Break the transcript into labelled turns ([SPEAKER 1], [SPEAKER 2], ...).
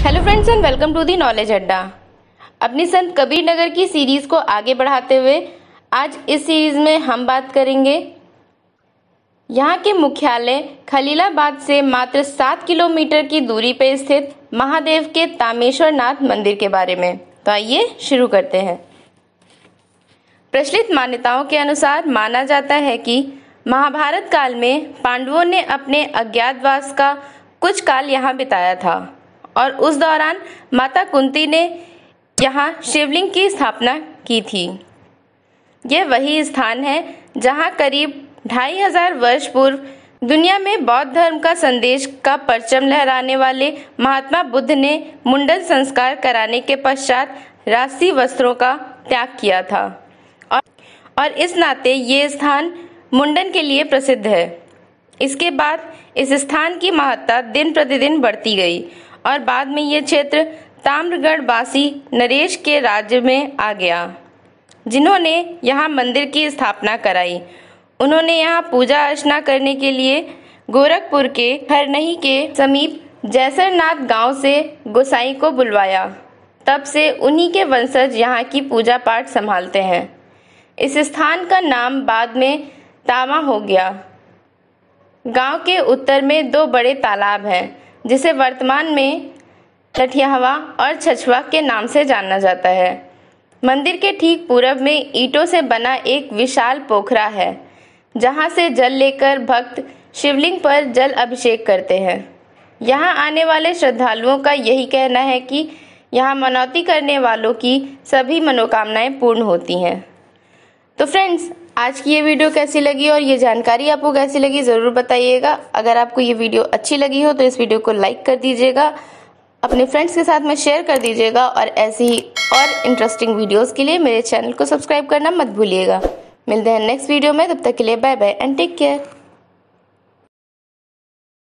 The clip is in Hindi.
[SPEAKER 1] Hello friends and welcome to the knowledge Adda. अपनी संत कबीर नगर की सीरीज को आगे बढ़ाते हुए आज इस सीरीज में हम बात करेंगे यहाँ के मुख्यालय खलीलाबाद से मात्र 7 किलोमीटर की दूरी पर स्थित महादेव के तामेश्वर नाथ मंदिर के बारे में। तो आइए शुरू करते हैं। प्रचलित मान्यताओं के अनुसार माना जाता है कि महाभारत काल में पांडवों ने अपने अज्ञातवास का कुछ काल यहाँ बिताया था और उस दौरान माता कुंती ने यहाँ शिवलिंग की स्थापना की थी। यह वही स्थान है जहाँ करीब 2500 वर्ष पूर्व दुनिया में बौद्ध धर्म का संदेश का परचम लहराने वाले महात्मा बुद्ध ने मुंडन संस्कार कराने के पश्चात राजसी वस्त्रों का त्याग किया था और इस नाते ये स्थान मुंडन के लिए प्रसिद्ध है। इसके बाद इस स्थान की महत्ता दिन प्रतिदिन बढ़ती गई और बाद में ये क्षेत्र ताम्रगढ़वासी नरेश के राज्य में आ गया, जिन्होंने यहाँ मंदिर की स्थापना कराई। उन्होंने यहाँ पूजा अर्चना करने के लिए गोरखपुर के हरनही के समीप जैसरनाथ गांव से गोसाई को बुलवाया। तब से उन्हीं के वंशज यहाँ की पूजा पाठ संभालते हैं। इस स्थान का नाम बाद में तामा हो गया। गांव के उत्तर में 2 बड़े तालाब हैं, जिसे वर्तमान में लठियावा और छछवा के नाम से जाना जाता है। मंदिर के ठीक पूरब में ईंटों से बना एक विशाल पोखरा है, जहां से जल लेकर भक्त शिवलिंग पर जल अभिषेक करते हैं। यहां आने वाले श्रद्धालुओं का यही कहना है कि यहां मनौती करने वालों की सभी मनोकामनाएं पूर्ण होती हैं। तो फ्रेंड्स, आज की ये वीडियो कैसी लगी और ये जानकारी आपको कैसी लगी ज़रूर बताइएगा। अगर आपको ये वीडियो अच्छी लगी हो तो इस वीडियो को लाइक कर दीजिएगा, अपने फ्रेंड्स के साथ में शेयर कर दीजिएगा और ऐसी ही और इंटरेस्टिंग वीडियोस के लिए मेरे चैनल को सब्सक्राइब करना मत भूलिएगा। मिलते हैं नेक्स्ट वीडियो में, तब तक के लिए bye bye and take care.